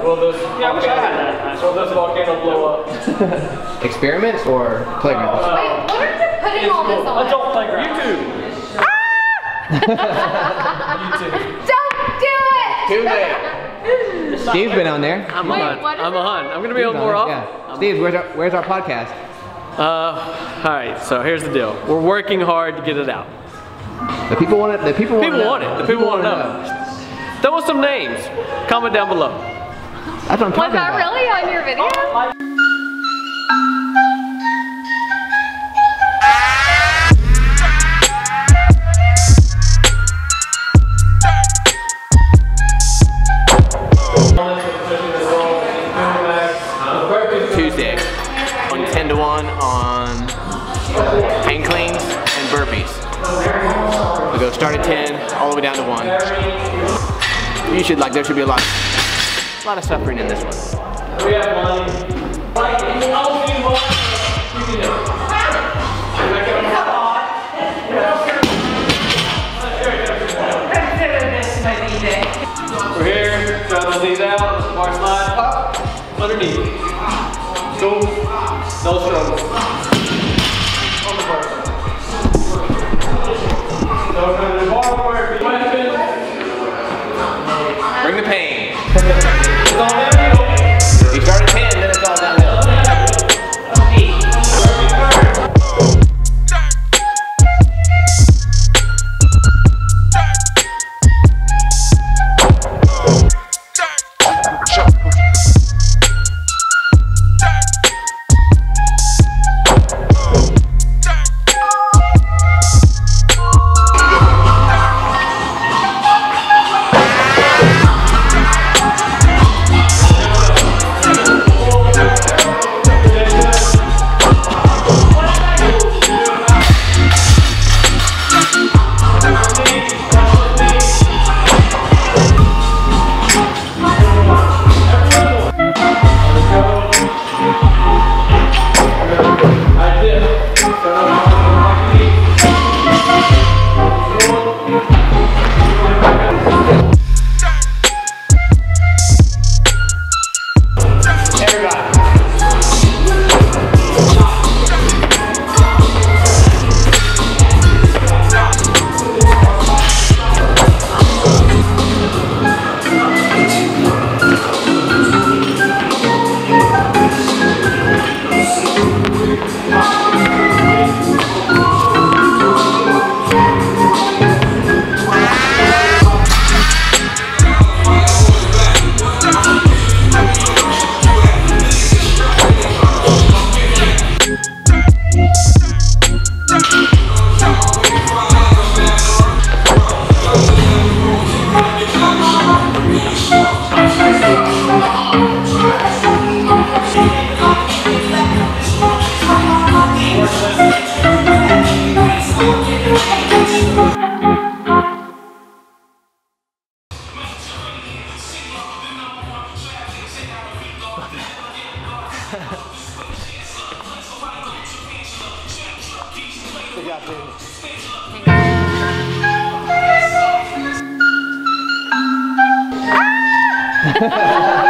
Will this volcano blow up? Experiments or playgrounds? Wait, what are you putting all this on? Adult playground. YouTube. YouTube. Don't do it! Too late. Steve's been on there. I'm on. I'm gonna be on more often. Yeah. Steve, where's our podcast? Alright, so here's the deal. We're working hard to get it out. The people want it. The people want it. The people want to know. Throw us some names. Comment down below. That's what I'm talking about. Was that really on your video? Tuesday on 10 to 1 on hang cleans and burpees. We go start at 10 all the way down to 1. You should there should be a lot of suffering in this one. We have money. We're here, trying these out, bar slide up, underneath. Go, no struggle. On the bar. So from the bar where Bring the pain. You start at 10, then it's all downhill. Ah!